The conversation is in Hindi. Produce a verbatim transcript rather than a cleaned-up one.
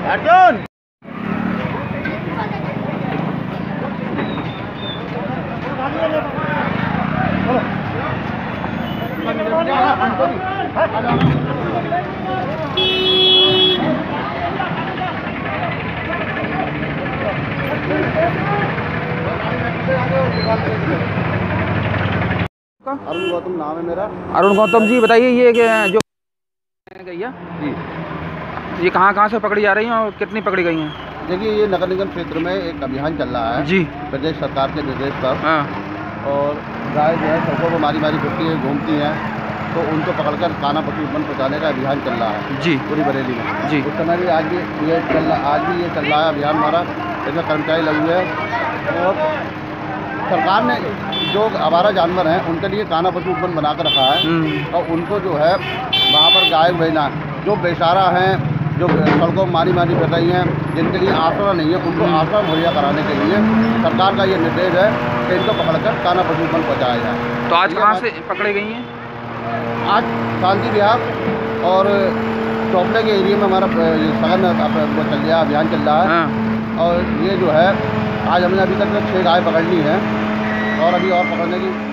अर्जुन अरुण गौतम नाम है मेरा। अरुण गौतम जी, बताइए ये जो गई है जी, ये कहाँ कहाँ से पकड़ी जा रही हैं और कितनी पकड़ी गई हैं? देखिए ये नगर निगम क्षेत्र में एक अभियान चल रहा है जी, प्रदेश सरकार के निर्देश पर। हाँ, और गाय जो है सड़कों पर मारी मारी फिरती है, घूमती हैं, तो उनको पकड़कर खाना पशु वन पहुँचाने का अभियान चल रहा है जी पूरी बरेली में। जी, उस समय भी आज भी ये चल रहा आज भी ये चल रहा है अभियान हमारा। इसमें कर्मचारी लगे हुए हैं और सरकार ने जो आवारा जानवर हैं उनके लिए खाना पशु वन बना कर रखा है और उनको जो है वहाँ पर गाय भेजना, जो बेचारा हैं, जो सड़कों में मारी मारी फिर रही हैं, जिनके लिए आसरा नहीं है, उनको आसरा मुहैया कराने के लिए सरकार का ये निर्देश है कि इनको पकड़कर खाना पशु वन पहुँचाया जाए। तो आज कहाँ से पकड़ी गई हैं? आज शांति विहार और चौपड़े के एरिया में हमारा सघन वो चल रहा अभियान चल रहा है। हाँ। और ये जो है आज हमने अभी तक छः गाय पकड़ ली हैं और अभी और पकड़ने की